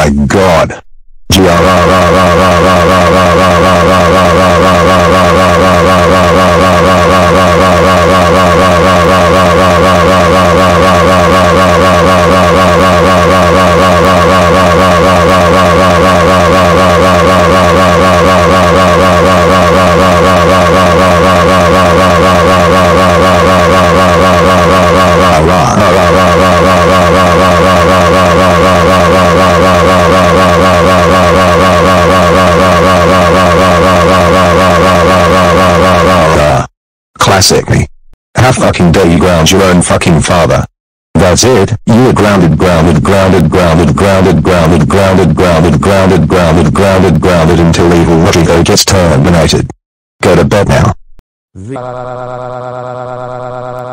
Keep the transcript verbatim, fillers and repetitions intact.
my god. Classic me. How fucking dare you ground your own fucking father? That's it, you are grounded, grounded, grounded, grounded, grounded, grounded, grounded, grounded, grounded, grounded, grounded, grounded until Evil Rodrigo gets terminated. Go to bed now.